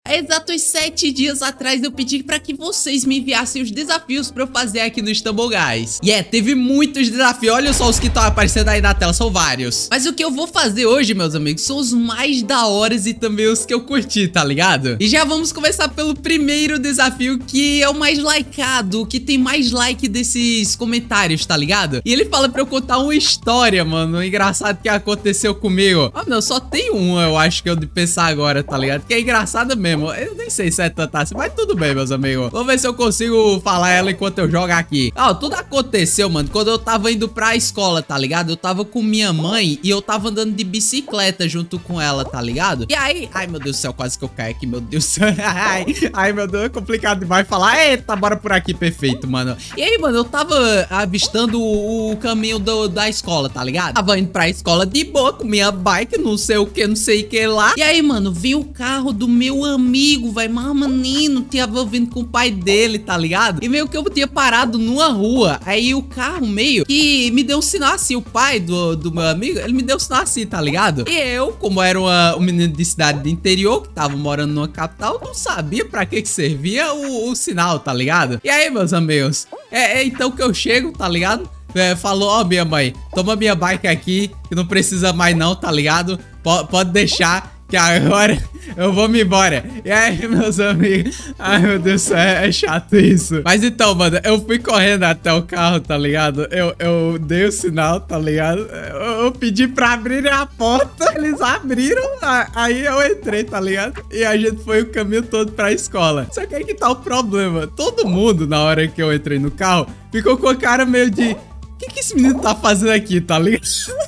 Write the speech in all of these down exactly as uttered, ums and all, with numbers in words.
Exatos sete dias atrás eu pedi pra que vocês me enviassem os desafios pra eu fazer aqui no Stumble Guys. E é, teve muitos desafios, olha só os que estão aparecendo aí na tela, são vários. Mas o que eu vou fazer hoje, meus amigos, são os mais da hora e também os que eu curti, tá ligado? E já vamos começar pelo primeiro desafio, que é o mais likeado, o que tem mais like desses comentários, tá ligado? E ele fala pra eu contar uma história, mano, engraçado que aconteceu comigo. Ah, não, só tem uma, eu acho que eu de pensar agora, tá ligado? Que é engraçada mesmo. Eu nem sei se é tanta assim, mas tudo bem, meus amigos. Vamos ver se eu consigo falar ela enquanto eu jogo aqui. Ah, tudo aconteceu, mano, quando eu tava indo pra escola, tá ligado? Eu tava com minha mãe e eu tava andando de bicicleta junto com ela, tá ligado? E aí... Ai, meu Deus do céu, quase que eu caio aqui, meu Deus do céu. Ai, ai, meu Deus, é complicado demais falar. Eita, bora por aqui, perfeito, mano. E aí, mano, eu tava avistando o, o caminho do, da escola, tá ligado? Tava indo pra escola de boa com minha bike, não sei o que, não sei o que lá. E aí, mano, vi o carro do meu amigo. Amigo, vai, mas menino, tava vindo com o pai dele, tá ligado? E meio que eu tinha parado numa rua. Aí o carro meio que me deu um sinal assim. O pai do, do meu amigo, ele me deu um sinal assim, tá ligado? E eu, como era uma, um menino de cidade do interior, que tava morando numa capital, não sabia pra que que servia o, o sinal, tá ligado? E aí, meus amigos, é, é então que eu chego, tá ligado? É, falou, ó, minha mãe, toma minha bike aqui, que não precisa mais não, tá ligado? P pode deixar, que agora eu vou me embora. E aí, meus amigos, ai, meu Deus do céu, é, é chato isso. Mas então, mano, eu fui correndo até o carro, tá ligado? Eu, eu dei o sinal, tá ligado? Eu, eu pedi pra abrirem a porta, eles abriram, aí eu entrei, tá ligado? E a gente foi o caminho todo pra escola. Só que aí que tá o problema. Todo mundo, na hora que eu entrei no carro, ficou com a cara meio de... O que que esse menino tá fazendo aqui, tá ligado?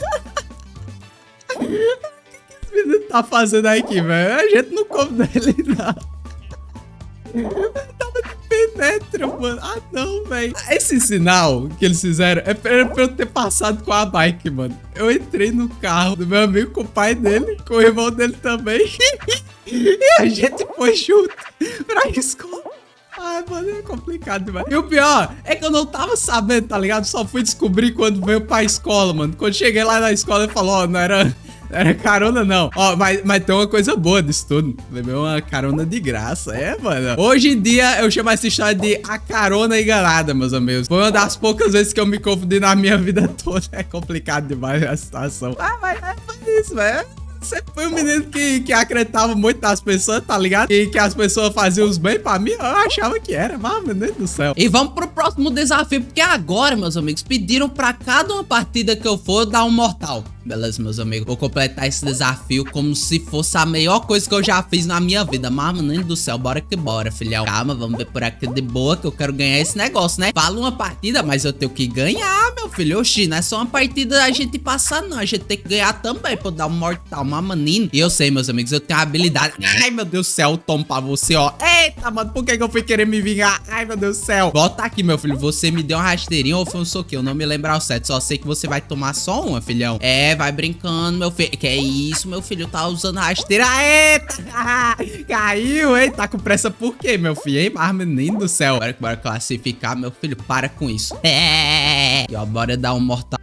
Tá fazendo aqui, velho? A gente não come dele, não. Eu tava de penetra, mano. Ah, não, velho. Esse sinal que eles fizeram é pra eu ter passado com a bike, mano. Eu entrei no carro do meu amigo com o pai dele, com o irmão dele também. E a gente foi junto pra escola. Ai, mano, é complicado demais. E o pior é que eu não tava sabendo, tá ligado? Só fui descobrir quando veio pra escola, mano. Quando cheguei lá na escola, ele falou, ó, oh, não era... Era carona, não. Ó, mas, mas tem uma coisa boa disso tudo. Levei uma carona de graça. É, mano. Hoje em dia, eu chamo essa história de a carona enganada, meus amigos. Foi uma das poucas vezes que eu me confundi na minha vida toda. É complicado demais a situação. Ah, mas é foi isso, velho. Você foi um menino que, que acreditava muito nas pessoas, tá ligado? E que as pessoas faziam os bem pra mim, eu achava que era, mas, meu Deus do céu. E vamos pro próximo desafio, porque agora, meus amigos, pediram pra cada uma partida que eu for dar um mortal. Beleza, meus amigos, vou completar esse desafio como se fosse a melhor coisa que eu já fiz na minha vida. Mas, menino do céu, bora que bora, filhão. Calma, vamos ver por aqui de boa, que eu quero ganhar esse negócio, né? Fala uma partida, mas eu tenho que ganhar, meu filho. Oxi, não é só uma partida a gente passar, não. A gente tem que ganhar também pra dar um mortal, mas, menino. E eu sei, meus amigos, eu tenho habilidade. Ai, meu Deus do céu, tomo pra você, ó. Eita, mano, por que que eu fui querer me vingar? Ai, meu Deus do céu. Volta aqui, meu filho. Você me deu uma rasteirinha ou foi um soquinho? Eu não me lembro ao certo. Só sei que você vai tomar só uma, filhão. É, vai brincando, meu filho. Que é isso, meu filho? Tá usando rasteira. Eita! Caiu, hein? Tá com pressa por quê, meu filho? Hein? Mas, menino do céu. Bora, bora classificar, meu filho. Para com isso. É. E ó, bora dar um mortal.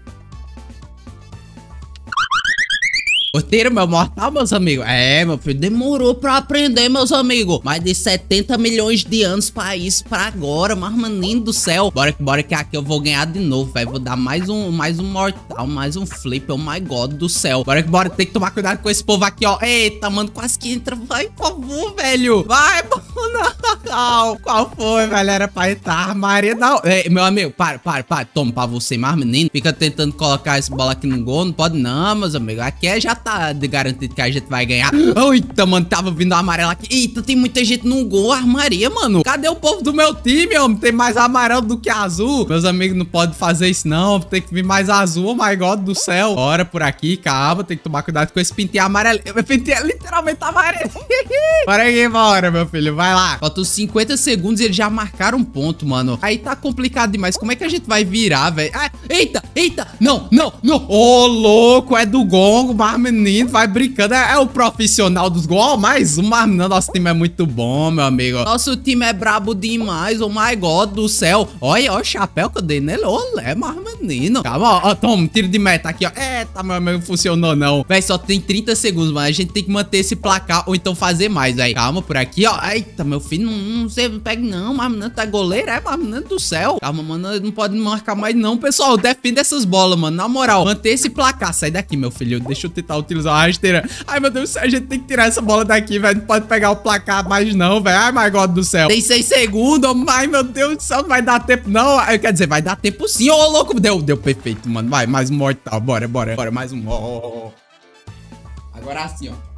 Curtiram meu mortal, meus amigos? É, meu filho, demorou pra aprender, meus amigos. Mais de setenta milhões de anos pra isso, pra agora. Mas, menino do céu. Bora, bora que aqui eu vou ganhar de novo, velho. Vou dar mais um, mais um mortal, mais um flip. Oh my God do céu. Bora que bora, tem que tomar cuidado com esse povo aqui, ó. Eita, mano, quase que entra. Vai, por favor, velho. Vai, não. Qual foi, velho? Era pra entrar, Maria, não. Ei, meu amigo, para, para, para. Toma pra você, mas, menino. Fica tentando colocar essa bola aqui no gol. Não pode não, meus amigos. Aqui é já tá de garantido que a gente vai ganhar. Eita, mano, tava vindo amarelo aqui. Eita, tem muita gente no gol, armaria, mano. Cadê o povo do meu time, homem? Tem mais amarelo do que azul. Meus amigos, não pode fazer isso, não. Tem que vir mais azul, oh my God do céu. Bora por aqui, calma. Tem que tomar cuidado com esse pintinho amarelo. Esse pintinho é literalmente amarelo. Bora aqui, bora, meu filho. Vai lá. Faltam cinquenta segundos e eles já marcaram um ponto, mano. Aí tá complicado demais. Como é que a gente vai virar, velho? Ah, eita, eita. Não, não, não. Ô, oh, louco, é do gongo. Mas menino vai brincando. É, é o profissional dos gongos. Oh, mais um, mas não, nosso time é muito bom, meu amigo. Nosso time é brabo demais. Oh my God do céu. Olha, olha o chapéu que eu dei nele. Olé, mas menino. Calma, ó, ó, toma, tiro de meta aqui, ó. Eita, meu amigo, funcionou não. Véi, só tem trinta segundos, mas a gente tem que manter esse placar ou então fazer mais, véi. Calma, por aqui, ó. Eita, meu filho, não, não sei, não pega não. Mas menino tá goleiro, é, mas menino do céu. Calma, mano, não pode marcar mais não, pessoal. Defenda essas bolas, mano. Na moral, manter esse placar. Sai daqui, meu filho. Deixa eu tentar utilizar uma rasteira. Ai, meu Deus do céu, a gente tem que tirar essa bola daqui, velho. Não pode pegar o placar mais não, velho. Ai, my God do céu. Tem seis segundos. Ai, meu Deus do céu, não vai dar tempo não. Quer dizer, vai dar tempo sim. Ô, oh, louco. Deu, deu perfeito, mano. Vai, mais um mortal. Bora, bora. Bora, mais um. Oh. Agora assim, ó.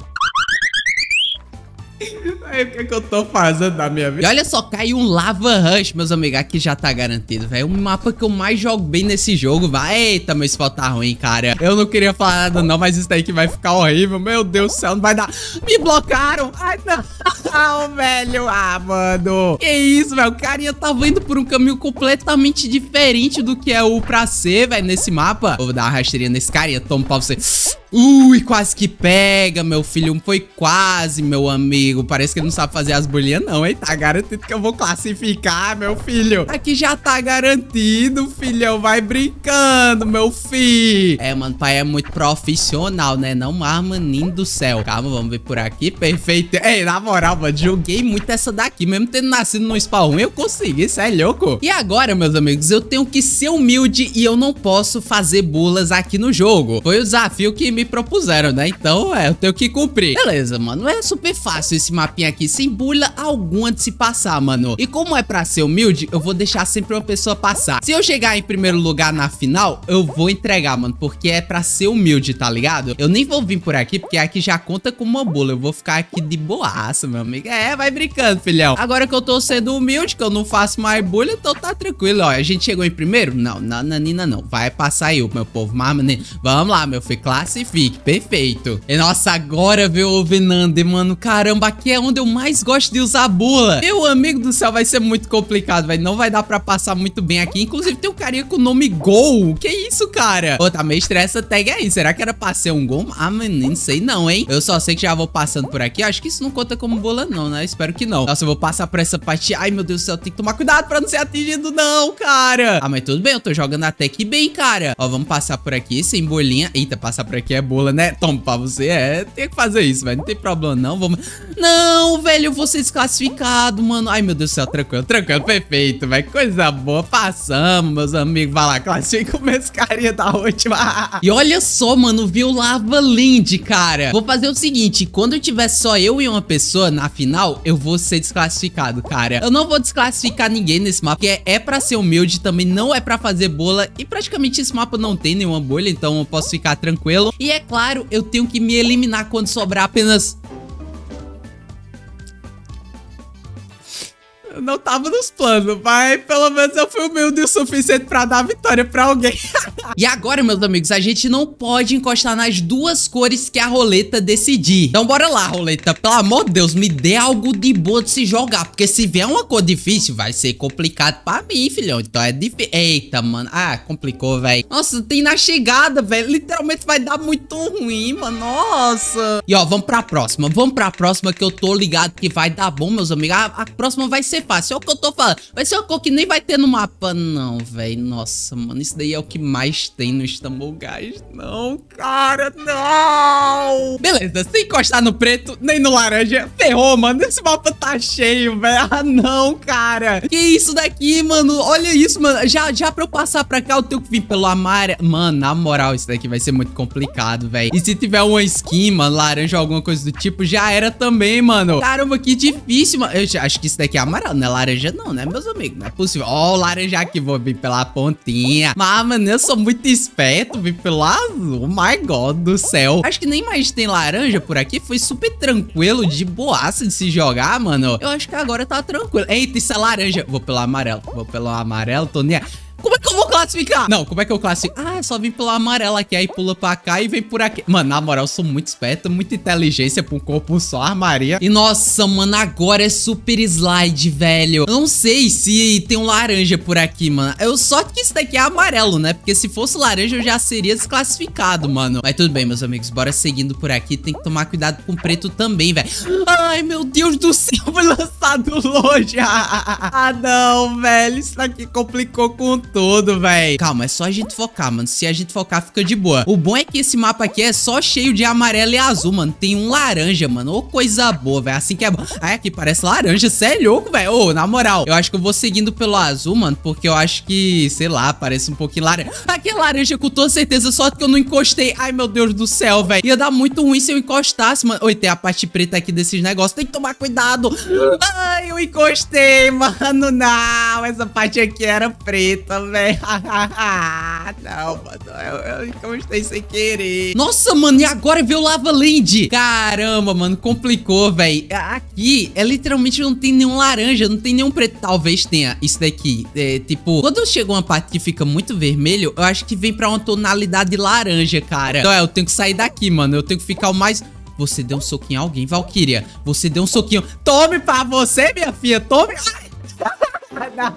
Aí, o que é que eu tô fazendo da minha vida? E olha só, caiu um Lava Rush, meus amigos. Aqui já tá garantido, velho. O mapa que eu mais jogo bem nesse jogo, vai. Eita, meu spot tá ruim, cara. Eu não queria falar nada não, mas isso daí que vai ficar horrível. Meu Deus do céu, não vai dar. Me blocaram. Ai, não. Ah, velho. Ah, mano. Que isso, velho. O carinha tava indo por um caminho completamente diferente do que é o pra ser, velho, nesse mapa. Vou dar uma rasteirinha nesse carinha. Toma pra você. Ui, quase que pega, meu filho. Foi quase, meu amigo. Parece que ele não sabe fazer as bolinhas, não, hein? Tá garantido que eu vou classificar, meu filho. Aqui já tá garantido, filhão. Vai brincando, meu filho. É, mano, pai é muito profissional, né? Não, mas, maninho do céu. Calma, vamos ver por aqui. Perfeito. Ei, na moral, mano, joguei muito essa daqui. Mesmo tendo nascido no spawn, eu consegui. Isso é louco. E agora, meus amigos, eu tenho que ser humilde e eu não posso fazer bulas aqui no jogo. Foi o desafio que me propuseram, né? Então, é, eu tenho que cumprir. Beleza, mano. É super fácil esse mapinha aqui, sem bula alguma de se passar, mano. E como é pra ser humilde, eu vou deixar sempre uma pessoa passar. Se eu chegar em primeiro lugar na final, eu vou entregar, mano, porque é pra ser humilde, tá ligado? Eu nem vou vir por aqui, porque aqui já conta com uma bula. Eu vou ficar aqui de boaça, meu amigo. É, vai brincando, filhão. Agora que eu tô sendo humilde, que eu não faço mais bulha, então tá tranquilo, ó. A gente chegou em primeiro? Não, não, Nanina, não. Vai passar eu, meu povo. Mas, menino, vamos lá, meu filho. Classifique. Perfeito. E, nossa, agora, viu, o Venande, mano. Caramba, aqui é onde eu mais gosto de usar bula. Meu amigo do céu, vai ser muito complicado, velho. Não vai dar pra passar muito bem aqui. Inclusive, tem um carinha com o nome Gol. Que isso, cara? Pô, tá meio estranha essa tag aí. Será que era pra ser um gol? Ah, menino, sei não, hein? Eu só sei que já vou passando por aqui. Acho que isso não conta como bula, não, né? Espero que não. Nossa, eu vou passar por essa parte. Ai, meu Deus do céu, tem que tomar cuidado pra não ser atingido, não, cara. Ah, mas tudo bem, eu tô jogando até que bem, cara. Ó, vamos passar por aqui sem bolinha. Eita, passar por aqui é bula, né? Toma pra você, é. Tem que fazer isso, velho. Não tem problema, não. Vamos... Não, velho, eu vou ser desclassificado, mano. Ai, meu Deus do céu, tranquilo, tranquilo, perfeito, velho. Coisa boa, passamos, meus amigos. Vai lá, classifica o meus carinha da última. E olha só, mano, viu Lava Land, cara. Vou fazer o seguinte, quando eu tiver só eu e uma pessoa na final, eu vou ser desclassificado, cara. Eu não vou desclassificar ninguém nesse mapa, porque é pra ser humilde, também não é pra fazer bola. E praticamente esse mapa não tem nenhuma bolha, então eu posso ficar tranquilo. E é claro, eu tenho que me eliminar quando sobrar apenas... Não tava nos planos, mas pelo menos eu fui humilde o suficiente pra dar a vitória pra alguém. E agora, meus amigos, a gente não pode encostar nas duas cores que a roleta decidir. Então bora lá, roleta. Pelo amor de Deus, me dê algo de boa de se jogar, porque se vier uma cor difícil, vai ser complicado pra mim, filhão. Então é difícil. Eita, mano. Ah, complicou, velho. Nossa, tem na chegada, velho. Literalmente vai dar muito ruim, mano. Nossa. E ó, vamos pra próxima. Vamos pra próxima que eu tô ligado que vai dar bom, meus amigos. A, a próxima vai ser fácil, é o que eu tô falando. Vai ser uma cor que nem vai ter no mapa, não, velho. Nossa, mano, isso daí é o que mais tem no Istanbul Guys. Não, cara, não. Beleza, sem encostar no preto, nem no laranja. Ferrou, mano, esse mapa tá cheio, velho. Ah, não, cara. Que isso daqui, mano? Olha isso, mano. Já, já pra eu passar pra cá, eu tenho que vir pelo amarelo. Mano, na moral, isso daqui vai ser muito complicado, velho. E se tiver uma skin, mano, laranja ou alguma coisa do tipo, já era também, mano. Caramba, que difícil, mano. Eu acho que isso daqui é amarelo. Não é laranja não, né, meus amigos? Não é possível. Ó, o laranja aqui, vou vir pela pontinha. Mas, mano, eu sou muito esperto, vim pelo azul. My God do céu. Acho que nem mais tem laranja por aqui. Foi super tranquilo, de boaça de se jogar, mano. Eu acho que agora tá tranquilo. Eita, isso é laranja. Vou pelo amarelo. Vou pelo amarelo, tô nem... Como é que eu vou classificar? Não, como é que eu classifico? Ah, é só vir pela amarela aqui, aí pula pra cá e vem por aqui. Mano, na moral, eu sou muito esperto, muita inteligência pra um corpo só, armaria. E nossa, mano, agora é super slide, velho. Eu não sei se tem um laranja por aqui, mano. Eu só que isso daqui é amarelo, né? Porque se fosse laranja, eu já seria desclassificado, mano. Mas tudo bem, meus amigos, bora seguindo por aqui. Tem que tomar cuidado com o preto também, velho. Ai, meu Deus do céu, foi lançado longe. Ah, não, velho. Isso daqui complicou com tudo, velho. Calma, é só a gente focar, mano. Se a gente focar, fica de boa. O bom é que esse mapa aqui é só cheio de amarelo e azul, mano. Tem um laranja, mano. Ô, coisa boa, velho. Assim que é bom. Ai, aqui parece laranja. Cê é louco, velho. Ô, na moral, eu acho que eu vou seguindo pelo azul, mano. Porque eu acho que, sei lá, parece um pouquinho laranja. Aqui é laranja, com toda certeza. Só que eu não encostei. Ai, meu Deus do céu, velho. Ia dar muito ruim se eu encostasse, mano. Oi, tem a parte preta aqui desses negócios. Tem que tomar cuidado. Ai, eu encostei, mano. Não, essa parte aqui era preta, velho. Não, mano. Eu, eu encostei sem querer. Nossa, mano. E agora veio o Lava Land. Caramba, mano. Complicou, velho. Aqui é literalmente não tem nenhum laranja. Não tem nenhum preto. Talvez tenha isso daqui. É, tipo, quando chega uma parte que fica muito vermelho, eu acho que vem pra uma tonalidade laranja, cara. Então é, eu tenho que sair daqui, mano. Eu tenho que ficar o mais... Você deu um soquinho a alguém, Valkyria. Você deu um soquinho. Tome pra você, minha filha. Tome. Ai, não.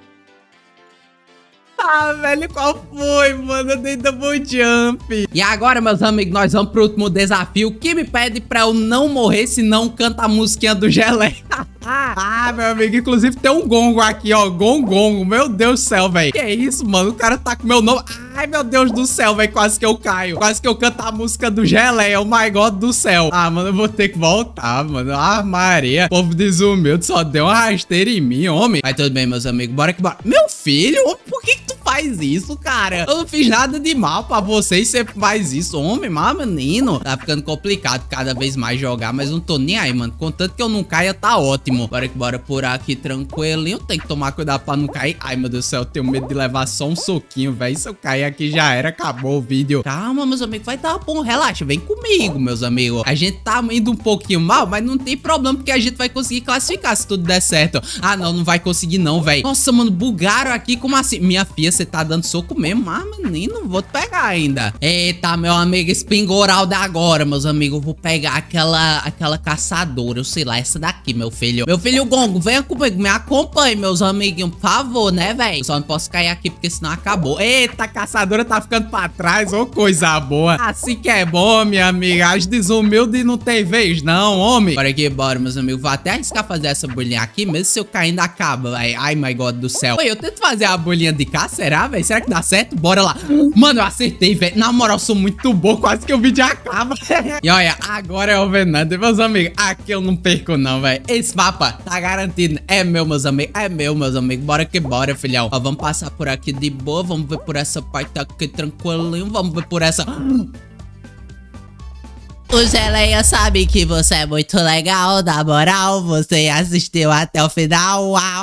Ah, velho, qual foi, mano? Eu dei double jump. E agora, meus amigos, nós vamos pro último desafio que me pede pra eu não morrer se não canta a musiquinha do Geleia. Ah, meu amigo, inclusive tem um gongo aqui, ó, gongongo, meu Deus do céu, velho. Que é isso, mano, o cara tá com meu nome. Ai, meu Deus do céu, velho, quase que eu caio. Quase que eu canto a música do Geleia, oh my God do céu. Ah, mano, eu vou ter que voltar, mano. Ah, Maria, o povo desumilde só deu uma rasteira em mim, homem. Mas tudo bem, meus amigos, bora que bora. Meu filho, por que que tu faz isso, cara? Eu não fiz nada de mal pra você e você faz isso, homem, mas menino. Tá ficando complicado cada vez mais jogar, mas não tô nem aí, mano. Contanto que eu não caia, tá ótimo. Bora que bora por aqui tranquilinho. Tem que tomar cuidado pra não cair. Ai, meu Deus do céu, eu tenho medo de levar só um soquinho, velho. Se eu cair aqui já era, acabou o vídeo. Calma, meus amigos, vai dar bom, relaxa, vem comigo, meus amigos. A gente tá indo um pouquinho mal, mas não tem problema, porque a gente vai conseguir classificar se tudo der certo. Ah, não, não vai conseguir não, velho. Nossa, mano, bugaram aqui, como assim? Minha filha, você tá dando soco mesmo? Ah, menino, vou te pegar ainda. Eita, meu amigo, espingoralda agora, meus amigos. Eu vou pegar aquela, aquela caçadora, eu sei lá, essa daqui, meu filho. Meu filho Gongo, venha comigo, me acompanhe, meus amiguinhos, por favor, né, velho? Só não posso cair aqui, porque senão acabou. Eita, a caçadora tá ficando pra trás, ô coisa boa. Assim que é bom, minha amiga. As desumildes não tem vez, não, homem. Bora aqui, bora, meus amigos. Vou até arriscar fazer essa bolinha aqui, mesmo se eu cair ainda acaba, velho. Ai, my God do céu. Oi, eu tento fazer a bolinha de cá, será, velho? Será que dá certo? Bora lá. Mano, eu acertei, velho. Na moral, sou muito bom, quase que o vídeo acaba. E olha, agora é o Venando, meus amigos. Aqui eu não perco, não, velho. Esse mapa tá garantido. É meu, meus amigos. É meu, meus amigos. Bora que bora, filhão. Ó, vamos passar por aqui de boa. Vamos ver por essa parte aqui tranquilinho. Vamos ver por essa... O Geleia sabe que você é muito legal. Na moral, você assistiu até o final. Uau!